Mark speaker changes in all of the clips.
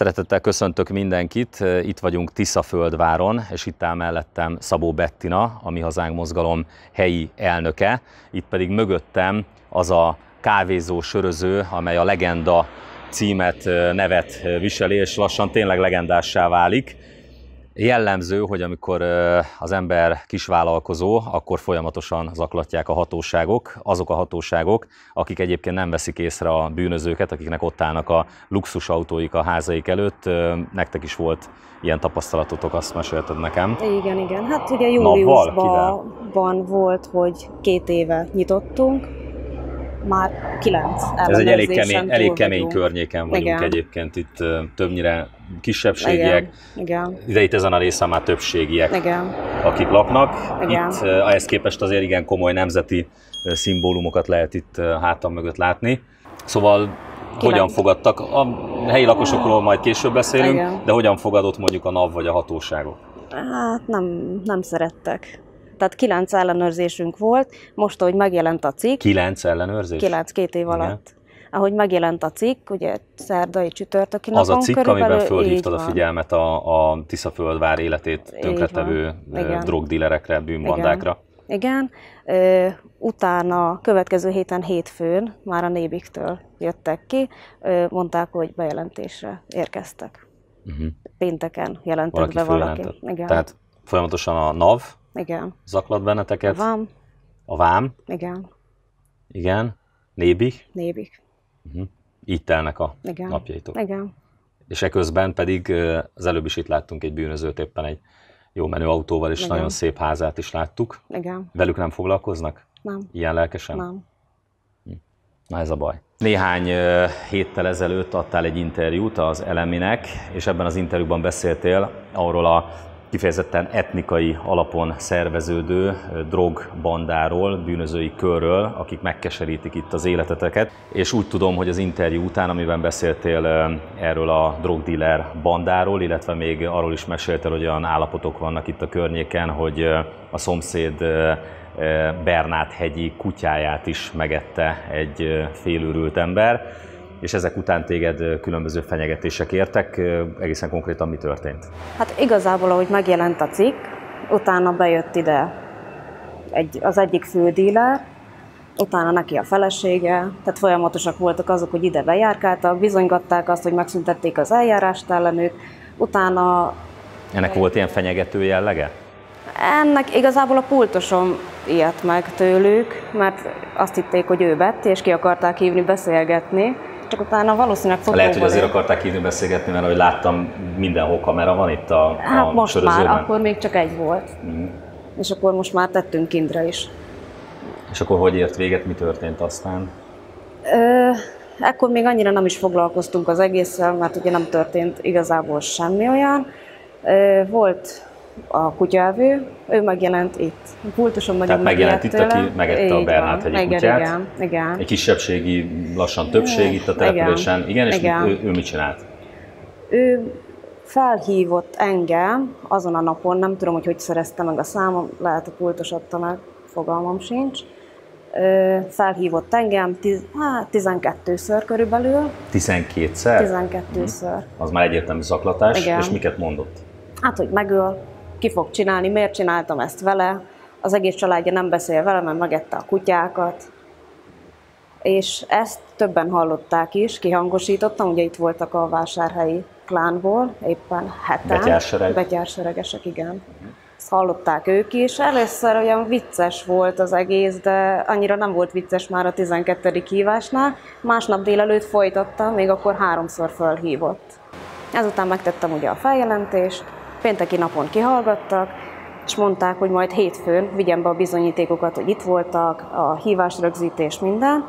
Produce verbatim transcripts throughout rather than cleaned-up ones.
Speaker 1: Szeretettel köszöntök mindenkit, itt vagyunk Tiszaföldváron, és itt áll mellettem Szabó Bettina, a Mi Hazánk Mozgalom helyi elnöke. Itt pedig mögöttem az a kávézó, söröző, amely a Legenda címet, nevet viseli, és lassan tényleg legendássá válik. Jellemző, hogy amikor az ember kisvállalkozó, akkor folyamatosan zaklatják a hatóságok, azok a hatóságok, akik egyébként nem veszik észre a bűnözőket, akiknek ott állnak a luxusautóik a házaik előtt. Nektek is volt ilyen tapasztalatotok, azt mesélted nekem.
Speaker 2: Igen, igen. Hát ugye júliusban volt, hogy két éve nyitottunk, már kilenc
Speaker 1: Ez egy elég kemény, elég kemény környéken vagyunk. Igen. Egyébként itt többnyire kisebbségiek,
Speaker 2: igen, igen.
Speaker 1: De itt ezen a részen már többségiek, igen, akik laknak. Igen. Itt ehhez képest azért igen komoly nemzeti szimbólumokat lehet itt hátam mögött látni. Szóval kilenc. Hogyan fogadtak? A helyi lakosokról majd később beszélünk, igen, de hogyan fogadott mondjuk a NAV vagy a hatóságok?
Speaker 2: Hát nem, nem szerettek. Tehát kilenc ellenőrzésünk volt, most, ahogy megjelent a cikk.
Speaker 1: Kilenc ellenőrzés?
Speaker 2: Kilenc, két év alatt. Igen. Ahogy megjelent a cikk, ugye szerdai csütörtöki napon.
Speaker 1: Az a cikk, amiben fölhívtad a figyelmet a, a Tiszaföldvár életét tönkretevő drogdílerekre, bűnbandákra.
Speaker 2: Igen. Igen. Utána következő héten hétfőn már a Nébiktől jöttek ki, mondták, hogy bejelentésre érkeztek. Uh-huh. Pénteken jelentek valaki be valaki. Igen.
Speaker 1: Tehát folyamatosan a NAV,
Speaker 2: igen,
Speaker 1: zaklat benneteket.
Speaker 2: A vám.
Speaker 1: A vám.
Speaker 2: Igen.
Speaker 1: Igen. Nébik.
Speaker 2: Nébik.
Speaker 1: Uh-huh. Így telnek a
Speaker 2: igen.
Speaker 1: napjaitok.
Speaker 2: Igen.
Speaker 1: És eközben pedig az előbb is itt láttunk egy bűnözőt, éppen egy jó menő autóval, és igen, nagyon szép házát is láttuk.
Speaker 2: Igen.
Speaker 1: Velük nem foglalkoznak?
Speaker 2: Nem.
Speaker 1: Ilyen lelkesen?
Speaker 2: Nem.
Speaker 1: Na ez a baj. Néhány héttel ezelőtt adtál egy interjút az Eleminek, és ebben az interjúban beszéltél arról a kifejezetten etnikai alapon szerveződő drogbandáról, bűnözői körről, akik megkeserítik itt az életeteket. És úgy tudom, hogy az interjú után, amiben beszéltél erről a drogdíler bandáról, illetve még arról is meséltél, hogy olyan állapotok vannak itt a környéken, hogy a szomszéd Bernát-hegyi kutyáját is megette egy félőrült ember, és ezek után téged különböző fenyegetések értek. Egészen konkrétan mi történt?
Speaker 2: Hát igazából, ahogy megjelent a cikk, utána bejött ide egy, az egyik fődíler, utána neki a felesége, tehát folyamatosak voltak azok, hogy ide bejárkáltak, bizonygatták azt, hogy megszüntették az eljárást ellenük, utána...
Speaker 1: Ennek volt ilyen fenyegető jellege?
Speaker 2: Ennek igazából a pultosom ijedt meg tőlük, mert azt hitték, hogy ő vett, és ki akarták hívni beszélgetni. Csak utána valószínűleg fotóval...
Speaker 1: Lehet, hogy azért akarták hívni beszélgetni, mert ahogy láttam, mindenhol kamera van itt a, a
Speaker 2: hát most
Speaker 1: sörözőben.
Speaker 2: Már, akkor még csak egy volt. Mm. És akkor most már tettünk kintre is.
Speaker 1: És akkor hogy ért véget, mi történt aztán?
Speaker 2: Ö, ekkor még annyira nem is foglalkoztunk az egésszel, mert ugye nem történt igazából semmi olyan. Ö, volt a kutyaevő, ő megjelent itt. A pultosom nagyon
Speaker 1: Tehát megjelent itt, aki megette a Bernát-hegyi kutyát.
Speaker 2: Igen, igen.
Speaker 1: Egy kisebbségi, lassan többség itt a településen. Igen, igen, és igen. Mit, ő, ő mit csinált?
Speaker 2: Ő felhívott engem azon a napon, nem tudom, hogy hogy szerezte meg a számom, lehet a pultos adta meg, fogalmam sincs. Felhívott engem tiz, hát tizenkettőször körülbelül.
Speaker 1: tizenkétszer?
Speaker 2: tizenkettőször.
Speaker 1: Hmm. Az már egyértelmű zaklatás, igen. És miket mondott?
Speaker 2: Hát, hogy megöl, ki fog csinálni, miért csináltam ezt vele, az egész családja nem beszél vele, mert megette a kutyákat. És ezt többen hallották is, kihangosítottam, ugye itt voltak a vásárhelyi klánból, éppen heten.
Speaker 1: Betyársereg.
Speaker 2: Betyárseregesek, igen. Ezt hallották ők is. Először olyan vicces volt az egész, de annyira nem volt vicces már a tizenkettedik hívásnál. Másnap délelőtt folytatta, még akkor háromszor fölhívott. Ezután megtettem ugye a feljelentést, pénteki napon kihallgattak, és mondták, hogy majd hétfőn vigyem be a bizonyítékokat, hogy itt voltak, a hívásrögzítés, minden.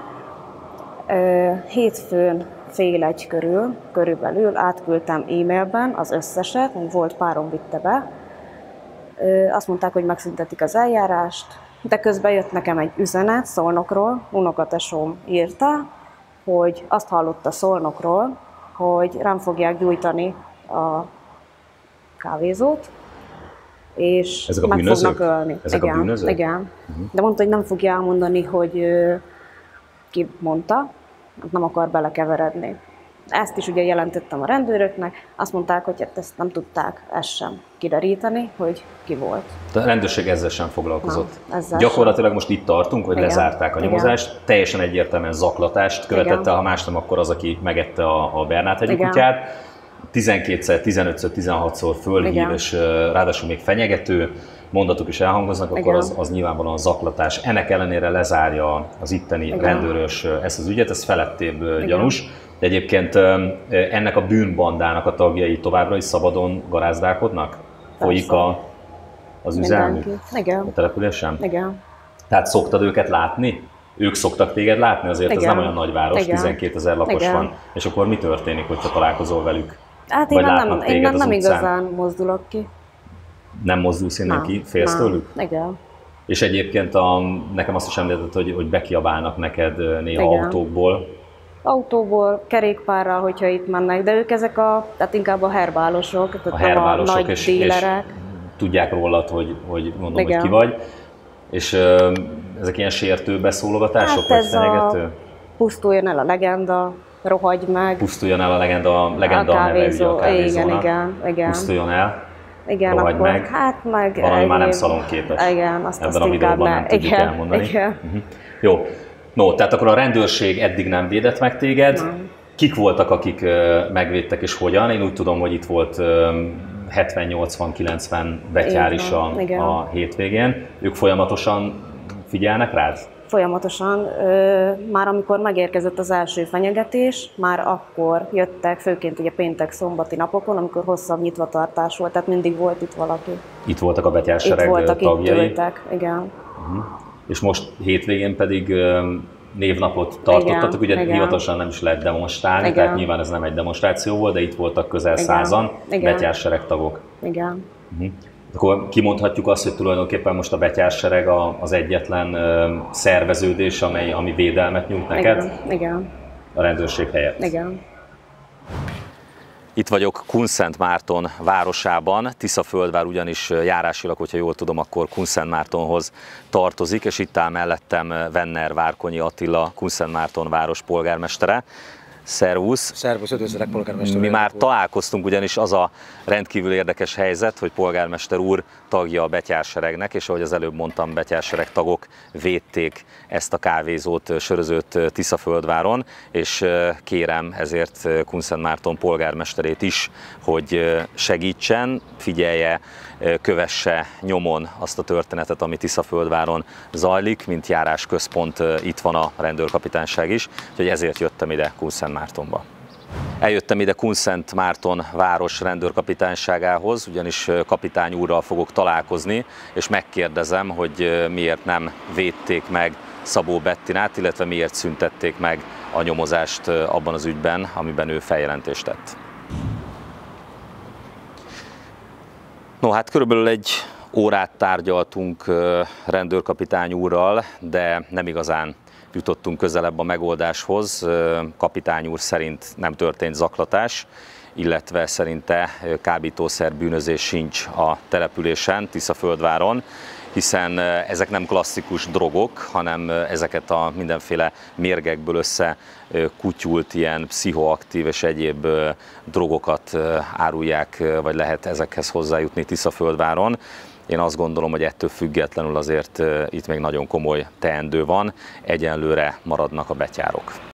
Speaker 2: Hétfőn fél egy körül, körülbelül átküldtem e-mailben az összeset, volt párom vitte be. Azt mondták, hogy megszüntetik az eljárást, de közben jött nekem egy üzenet Szolnokról, unokatesóm írta, hogy azt hallotta Szolnokról, hogy rám fogják gyújtani a kávézót, és
Speaker 1: ezek a
Speaker 2: meg
Speaker 1: bűnözők?
Speaker 2: fognak ölni.
Speaker 1: Ezek
Speaker 2: igen,
Speaker 1: a bűnözők?
Speaker 2: Igen. Uh-huh. De mondta, hogy nem fogja elmondani, hogy ki mondta, nem akar belekeveredni. Ezt is ugye jelentettem a rendőröknek, azt mondták, hogy hát ezt nem tudták ezt sem kideríteni, hogy ki volt.
Speaker 1: A rendőrség ezzel sem foglalkozott.
Speaker 2: Nem, ezzel
Speaker 1: Gyakorlatilag
Speaker 2: sem.
Speaker 1: most itt tartunk, hogy
Speaker 2: Igen.
Speaker 1: lezárták a nyomozást,
Speaker 2: Igen.
Speaker 1: teljesen egyértelműen zaklatást követett el, ha más nem, akkor az, aki megette a, a Bernát-hegyi kutyát. tizenkétszer, tizenötször, tizenhatszor fölhív,
Speaker 2: Igen.
Speaker 1: és ráadásul még fenyegető mondatok is elhangoznak, akkor
Speaker 2: Igen.
Speaker 1: az, az nyilvánvalóan zaklatás. Ennek ellenére lezárja az itteni
Speaker 2: Igen.
Speaker 1: rendőrös ezt az ügyet, ez felettébb Igen. gyanús. De egyébként ennek a bűnbandának a tagjai továbbra is szabadon garázdálkodnak? Folyik a, az üzelmük a településen?
Speaker 2: Igen.
Speaker 1: Tehát szoktad őket látni? Ők szoktak téged látni? Azért Igen. ez nem olyan nagy város, tizenkétezer lakos Igen. van. És akkor mi történik, hogyha találkozol velük?
Speaker 2: Hát én nem, én nem, nem igazán mozdulok ki.
Speaker 1: Nem mozdulsz innen
Speaker 2: nem,
Speaker 1: ki? Félsz
Speaker 2: nem.
Speaker 1: tőlük?
Speaker 2: Igen.
Speaker 1: És egyébként a, nekem azt is említett, hogy, hogy bekiabálnak neked néha Igen. autókból.
Speaker 2: Autóból, kerékpárral, hogyha itt mennek, de ők ezek a, tehát inkább a herbálosok, tehát
Speaker 1: a herbálosok,
Speaker 2: a nagy
Speaker 1: és,
Speaker 2: dílerek.
Speaker 1: És tudják rólad, hogy, hogy mondom,
Speaker 2: Igen.
Speaker 1: hogy ki vagy. És ö, ezek ilyen sértő beszólogatások, hát vagy fenyegető?
Speaker 2: Pusztuljon el a legenda, rohagy meg.
Speaker 1: Pusztuljon el a legenda, a legenda a neve ugye a kávézónak.
Speaker 2: Igen, igen, igen.
Speaker 1: Pusztuljon el,
Speaker 2: igen,
Speaker 1: rohagy
Speaker 2: akkor,
Speaker 1: meg.
Speaker 2: Hát meg
Speaker 1: valami
Speaker 2: egyéb,
Speaker 1: már nem szalonképes.
Speaker 2: Igen, azt,
Speaker 1: ebben
Speaker 2: azt
Speaker 1: a videóban nem tudjuk
Speaker 2: igen,
Speaker 1: elmondani.
Speaker 2: Igen.
Speaker 1: Uh-huh. Jó, no, tehát akkor a rendőrség eddig nem védett meg téged. Nem. Kik voltak, akik uh, megvédtek és hogyan? Én úgy tudom, hogy itt volt uh, hetven, nyolcvan, kilencven betyár is a, a hétvégén. Ők folyamatosan figyelnek rád? Folyamatosan.
Speaker 2: Már amikor megérkezett az első fenyegetés, már akkor jöttek, főként ugye péntek-szombati napokon, amikor hosszabb nyitvatartás volt, tehát mindig volt itt valaki.
Speaker 1: Itt voltak a betyársereg tagjai?
Speaker 2: Itt voltak, itt ültek, igen.
Speaker 1: Uh-huh. És most hétvégén pedig névnapot tartottatok, ugye igen. hivatalosan nem is lehet demonstrálni, igen. tehát nyilván ez nem egy demonstráció volt, de itt voltak közel igen. százan betyársereg tagok.
Speaker 2: Igen.
Speaker 1: Uh-huh. Akkor kimondhatjuk azt, hogy tulajdonképpen most a betyársereg az egyetlen szerveződés, amely, ami védelmet nyújt neked?
Speaker 2: Igen. Igen.
Speaker 1: A rendőrség helyett?
Speaker 2: Igen.
Speaker 1: Itt vagyok Kunszentmárton városában, Tiszaföldvár ugyanis járásilag, hogyha jól tudom, akkor Kunszentmártonhoz tartozik, és itt áll mellettem Venner Várkonyi Attila, Kunszentmárton város polgármestere. Szervusz!
Speaker 3: Szervusz, üdvözlök, polgármester úr!
Speaker 1: Mi már találkoztunk, ugyanis az a rendkívül érdekes helyzet, hogy polgármester úr tagja a betyárseregnek, és ahogy az előbb mondtam, betyársereg tagok védték ezt a kávézót, sörözőt Tiszaföldváron, és kérem ezért Kunszentmárton polgármesterét is, hogy segítsen, figyelje, kövesse nyomon azt a történetet, ami Tiszaföldváron zajlik, mint járásközpont itt van a rendőrkapitányság is, úgyhogy ezért jöttem ide Kunszentmártonba. Eljöttem ide Kunszentmárton város rendőrkapitányságához, ugyanis kapitány úrral fogok találkozni, és megkérdezem, hogy miért nem védték meg Szabó Bettinát, illetve miért szüntették meg a nyomozást abban az ügyben, amiben ő feljelentést tett. No, hát körülbelül egy órát tárgyaltunk rendőrkapitány úrral, de nem igazán jutottunk közelebb a megoldáshoz. Kapitány úr szerint nem történt zaklatás, illetve szerinte kábítószer bűnözés sincs a településen, Tiszaföldváron, hiszen ezek nem klasszikus drogok, hanem ezeket a mindenféle mérgekből összekutyult ilyen pszichoaktív és egyéb drogokat árulják, vagy lehet ezekhez hozzájutni Tiszaföldváron. Én azt gondolom, hogy ettől függetlenül azért itt még nagyon komoly teendő van, egyenlőre maradnak a betyárok.